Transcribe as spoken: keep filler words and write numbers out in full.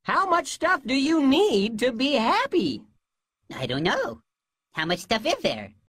How much stuff do you need to be happy? I don't know. How much stuff is there?